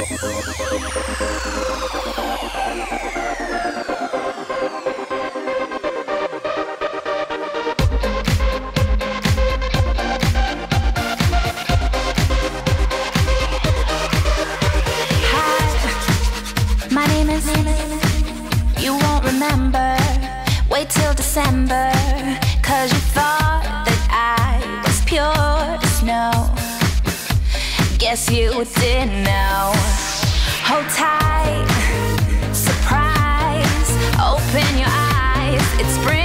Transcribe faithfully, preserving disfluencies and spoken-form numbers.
Wait till December, cause you thought that I was pure as snow. Guess you didn't know. Hold tight, surprise, open your eyes, it's spring.